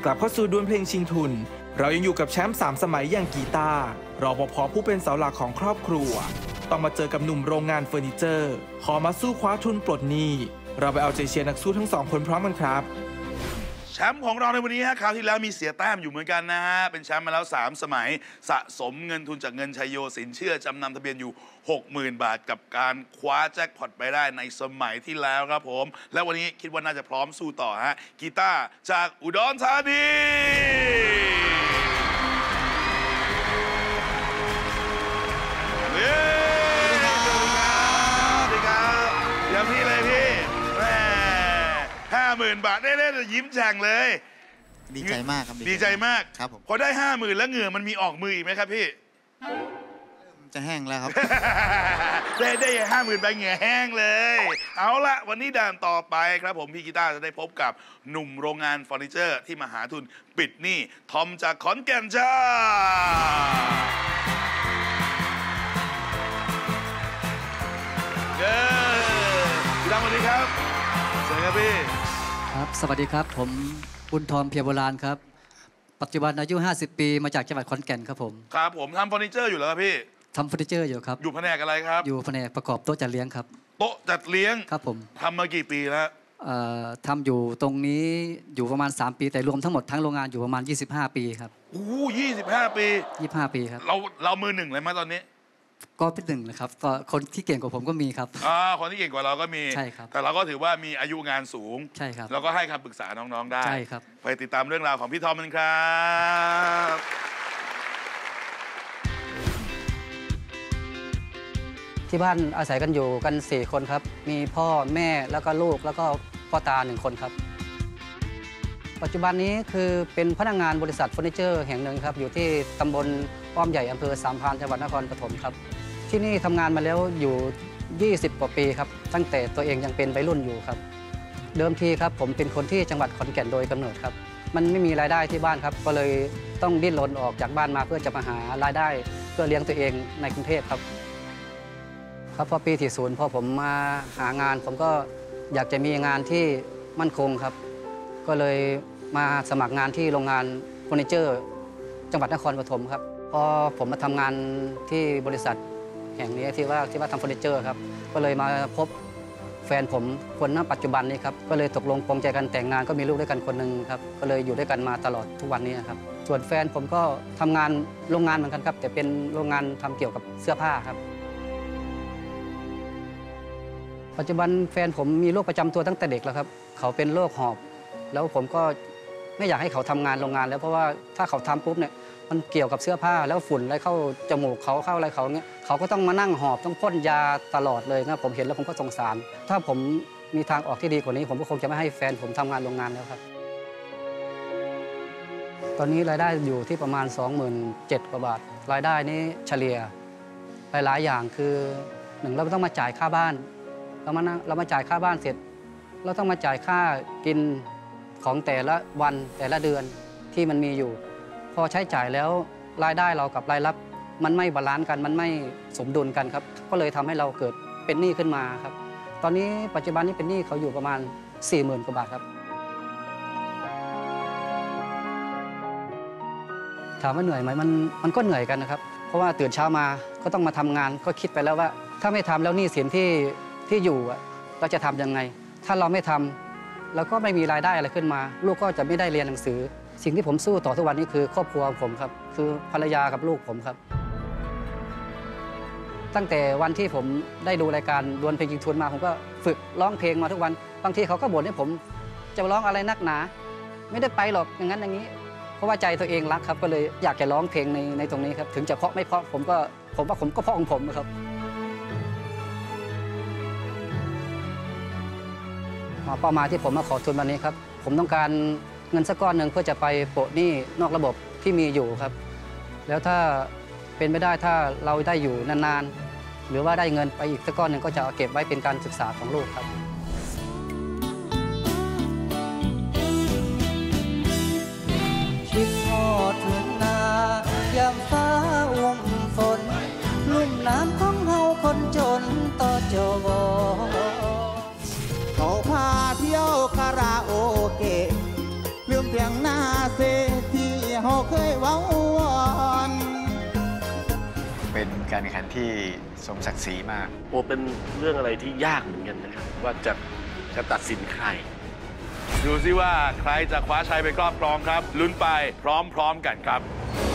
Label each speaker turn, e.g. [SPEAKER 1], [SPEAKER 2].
[SPEAKER 1] กลับเข้าสู่ดวลเพลงชิงทุนเรายังอยู่กับแชมป์3 สมัยอย่างกีตาร์รปภ.ผู้เป็นเสาหลักของครอบครัวต้องมาเจอกับหนุ่มโรงงานเฟอร์นิเจอร์ขอมาสู้คว้าทุนปลดหนี้เราไปเอาใจเชียร์นักสู้ทั้ง2 คนพร้อมกันครับ
[SPEAKER 2] แชมป์ของเราในวันนี้ฮะคราวที่แล้วมีเสียแต้มอยู่เหมือนกันนะฮะเป็นแชมป์มาแล้ว3 สมัยสะสมเงินทุนจากเงินชัยโยสินเชื่อจำนำทะเบียนอยู่ 60,000 บาทกับการคว้าแจ็คพอตไปได้ในสมัยที่แล้วครับผมและวันนี้คิดว่าน่าจะพร้อมสู้ต่อฮะกีตาร์จากอุดรธานีสวัสดีครับเดี๋ยวพี่เลยพี่แม่50,000 บาทได้ๆยิ้มแฉ่งเลย
[SPEAKER 3] ดีใจมากครับ
[SPEAKER 2] ดีใจมาก
[SPEAKER 3] ครับผม
[SPEAKER 2] พอได้50,000แล้วเหงื่อมันมีออกมืออีกไหมครับพี่
[SPEAKER 3] จะแห้งแล้วครับ
[SPEAKER 2] ได้50,000ไปเหงื่อแห้งเลยเอาละวันนี้ด่านต่อไปครับผมพี่กีตาร์จะได้พบกับหนุ่มโรงงานเฟอร์นิเจอร์ที่มาหาทุนปิดหนี้ทอมจากขอนแก่นจ้าพี่ดำสวัสดีครับสวัสดีครับพี่
[SPEAKER 4] ครับสวัสดีครับผมบุญทองเพียรโบราณครับปัจจุบันอายุ50 ปีมาจากจังหวัดขอนแก่นครับผม
[SPEAKER 2] ครับผมทำเฟอร์นิเจอร์อยู่แล้วครับพี่
[SPEAKER 4] ทำเฟอร์นิเจอร์อยู่ครับ
[SPEAKER 2] อยู่แผนกอะไรครับ
[SPEAKER 4] อยู่แผนกประกอบโต๊ะจัดเลี้ยงครับ
[SPEAKER 2] โต๊ะจัดเลี้ยง
[SPEAKER 4] ครับผม
[SPEAKER 2] ทำมากี่ปีแล้ว
[SPEAKER 4] ทำอยู่ตรงนี้อยู่ประมาณ3 ปีแต่รวมทั้งหมดทั้งโรงงานอยู่ประมาณ25 ปีครับ
[SPEAKER 2] โอ้25 ปี
[SPEAKER 4] 25 ปีครับ
[SPEAKER 2] เรามือหนึ่งเลยไหมตอนนี้
[SPEAKER 4] ก็เป็นหนึ่งนะครับก็คนที่เก่งกว่าผมก็มีครับ
[SPEAKER 2] คนที่เก่งกว่าเราก็มี
[SPEAKER 4] ใช่ครับ
[SPEAKER 2] แต่เราก็ถือว่ามีอายุงานสูง
[SPEAKER 4] ใช่ครับ
[SPEAKER 2] เราก็ให้คำปรึกษาน้องๆได้
[SPEAKER 4] ใช่ครับ
[SPEAKER 2] ไปติดตามเรื่องราวของพี่ทอมกันครับ
[SPEAKER 4] ที่บ้านอาศัยกันอยู่กัน4 คนครับมีพ่อแม่แล้วก็ลูกแล้วก็พ่อตา1 คนครับปัจจุบันนี้คือเป็นพนักงานบริษัทเฟอร์นิเจอร์แห่งหนึ่งครับอยู่ที่ตำบลป้อมใหญ่อำเภอสามพรานจังหวัดนครปฐมครับที่นี่ทำงานมาแล้วอยู่20 กว่าปีครับตั้งแต่ตัวเองยังเป็นวัยรุ่นอยู่ครับเดิมทีครับผมเป็นคนที่จังหวัดขอนแก่นโดยกำเนิดครับมันไม่มีรายได้ที่บ้านครับก็เลยต้องดิ้นรนออกจากบ้านมาเพื่อจะมาหารายได้เพื่อเลี้ยงตัวเองในกรุงเทพครับพอปี40พอผมมาหางานผมก็อยากจะมีงานที่มั่นคงครับก็เลยมาสมัครงานที่โรงงานเฟอร์นิเจอร์จังหวัดนครปฐมครับพอผมมาทำงานที่บริษัทแห่งนี้ที่ว่าทำเฟอร์นิเจอร์ครับก็เลยมาพบแฟนผมคนณปัจจุบันนี้ครับก็เลยตกลงปรงใจกันแต่งงานก็มีลูกด้วยกันคนหนึ่งครับก็เลยอยู่ด้วยกันมาตลอดทุกวันนี้ครับส่วนแฟนผมก็ทำงานโรงงานเหมือนกันครับแต่เป็นโรงงานทำเกี่ยวกับเสื้อผ้าครับปัจจุบันแฟนผมมีโรคประจำตัวตั้งแต่เด็กแล้วครับเขาเป็นโรคหอบแล้วผมก็ไม่อยากให้เขาทำงานโรงงานแล้วเพราะว่าถ้าเขาทำปุ๊บเนี่ยมันเกี่ยวกับเสื้อผ้าแล้วฝุ่นอะไรเข้าจมูกเขาเข้าอะไรเขาเงี้ยเขาก็ต้องมานั่งหอบต้องพ่นยาตลอดเลยนะผมเห็นแล้วผมก็สงสารถ้าผมมีทางออกที่ดีกว่านี้ผมก็คงจะไม่ให้แฟนผมทำงานโรงงานแล้วครับตอนนี้รายได้อยู่ที่ประมาณ 27,000 กว่าบาทรายได้นี้เฉลี่ยหลายอย่างคือ1เราต้องมาจ่ายค่าบ้านเรามาจ่ายค่าบ้านเสร็จเราต้องมาจ่ายค่ากินของแต่ละวันแต่ละเดือนที่มันมีอยู่พอใช้จ่ายแล้วรายได้เรากับรายรับมันไม่บาลานซ์กันมันไม่สมดุลกันครับก็เลยทำให้เราเกิดเป็นหนี้ขึ้นมาครับตอนนี้ปัจจุบันนี้เป็นหนี้เขาอยู่ประมาณ 40,000 กว่าบาทครับถามว่าเหนื่อยไหมมันก็เหนื่อยกันนะครับเพราะว่าตื่นเช้ามาก็ต้องมาทำงานก็คิดไปแล้วว่าถ้าไม่ทำแล้วหนี้สินที่อยู่เราจะทำยังไงถ้าเราไม่ทำแล้วก็ไม่มีรายได้อะไรขึ้นมาลูกก็จะไม่ได้เรียนหนังสือสิ่งที่ผมสู้ต่อทุกวันนี้คือครอบครัวผมครับคือภรรยากับลูกผมครับตั้งแต่วันที่ผมได้ดูรายการดวลเพลงชิงทุนมาผมก็ฝึกร้องเพลงมาทุกวันบางทีเขาก็บ่นให้ผมจะร้องอะไรนักหนาไม่ได้ไปหรอกอย่างนั้นอย่างนี้เพราะว่าใจตัวเองรักครับก็เลยอยากจะร้องเพลงในตรงนี้ครับถึงจะเพราะไม่เพราะผมว่าผมก็เพราะของผมครับเป้าหมายที่ผมมาขอทุนวันนี้ครับผมต้องการเงินสักก้อนหนึ่งเพื่อจะไปโปะหนี้นอกระบบที่มีอยู่ครับแล้วถ้าเป็นไม่ได้ถ้าเราได้อยู่นานๆหรือว่าได้เงินไปอีกสักก้อนหนึ่งก็จะเก็บไว้เป็นการศึกษาของลูกครับ
[SPEAKER 5] คิดทอดถึงนายามฟ้าอ่วมฝนลุ่มน้ำของเฮาคนจนต่อจวเขาพาเที่ยวคาราโอเกะลืมเพียงหน้าเส
[SPEAKER 3] วัน
[SPEAKER 6] เป็นการแข่งขันที่สมศักดิ์ศรีมาก
[SPEAKER 7] โอ้เป็นเรื่องอะไรที่ยากเหมือนกันนะครับว่าจะตัดสินใคร
[SPEAKER 2] ดูซิว่าใครจะคว้าชัยไปครอบครองครับลุ้นไปพร้อมๆกันครับ